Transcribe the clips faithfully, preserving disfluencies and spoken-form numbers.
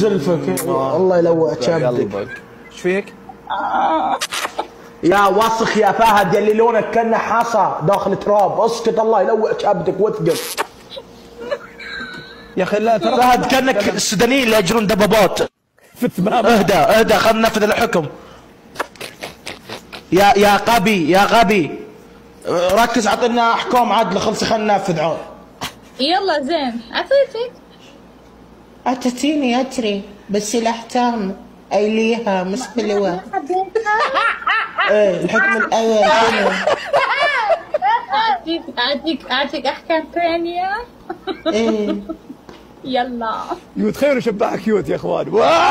زلفك الله يلوع كبدك. ايش فيك؟ يا وسخ يا فهد يلي لونك كأنه حصى داخل تراب، اسكت الله يلوع كبدك واثقل. يا اخي لا ترى فهد كأنك السودانيين اللي يجرون دبابات. في التمام. اهدى اهدى خلنا ننفذ الحكم. يا يا غبي يا غبي ركز اعطينا احكام عدله خلصي خلنا ننفذ عون. يلا زين عطيتك. اعطيتيني ادري بس الاحكام ايليها مش باللواء. ايه الحكم الاول شنو؟ اعطيك اعطيك اعطيك احكام ثانيه. ايه يلا. كيوت خير وشبعها كيوت يا اخوان.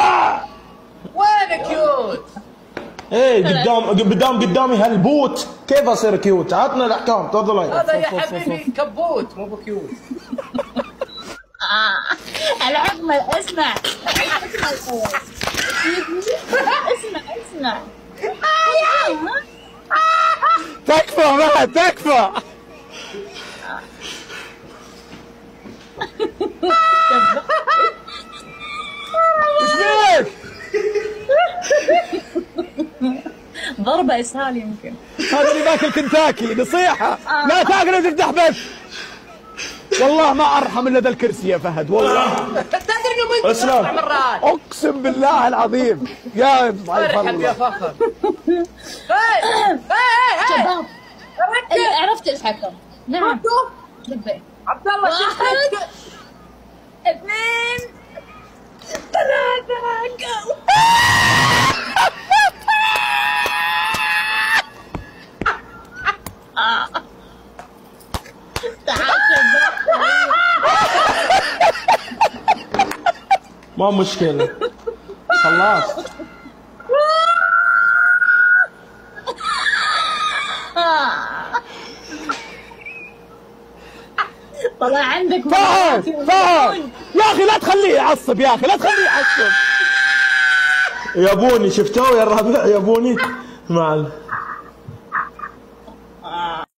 وين كيوت؟ ايه قدام قدام قدامي هالبوت كيف اصير كيوت؟ عطنا الاحكام تفضل. هذا يا حبيبي كبوت مو بكيوت. الحكم اسمع اسمع اسمع تكفى بعد تكفى. ايش فيك؟ ضربة اسهال يمكن. هذا اللي باكل كنتاكي نصيحة لا تاكل وتفتح بث. والله ما ارحم الا ذا الكرسي يا فهد والله. تدري انه منك سبع مرات. اقسم بالله العظيم يا ضعيف ارحب يا الله. فخر. هاي هاي شباب عرفت الحكم. نعم لبيك. عبد الله واحد اثنين ثلاثة جو. ما مشكلة خلاص. طلع عندك فهد فهد يا اخي لا تخليه يعصب يا اخي لا تخليه يعصب. يا بوني شفتوه يا الربع يا بوني معل